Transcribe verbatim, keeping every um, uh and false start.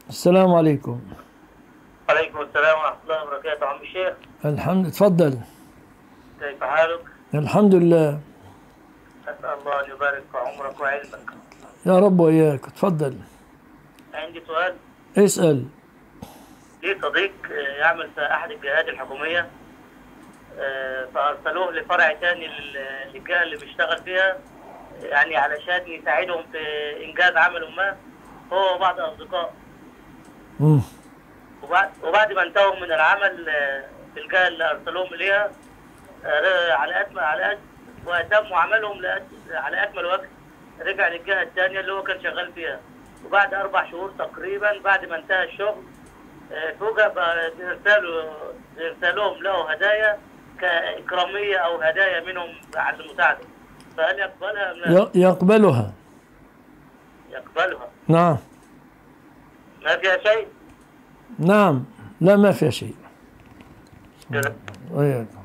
السلام عليكم. عليكم السلام ورحمة الله وبركاته عم الشيخ. الحمد، اتفضل. كيف حالك؟ الحمد لله. أسأل الله أن يبارك في عمرك وعلمك. يا رب وإياك، اتفضل. عندي سؤال. اسأل. لي صديق آه، يعمل في أحد الجهات الحكومية، آه، فأرسلوه لفرع تاني لل- للجهة اللي بيشتغل فيها، يعني علشان يساعدهم في إنجاز عمل ما، هو وبعض أصدقائه. مم. وبعد وبعد ما انتهوا من العمل آه، في الجهة اللي أرسلوهم إليها، آه، على أكمل على أكمل وأتموا عملهم لأك- على أكمل وجه، رجع للجهة الثانية اللي هو كان شغال فيها. وبعد أربع شهور تقريبا بعد ما انتهى الشغل، آه، فوجئ بقى بإرسالوا إرسالهم له هدايا كإكرامية أو هدايا منهم على المساعدة. فهل يقبلها أم لا؟ ي- يقبلها. يقبلها. نعم. ما فيها شيء. نعم. لا، ما فيها شيء. وإياك.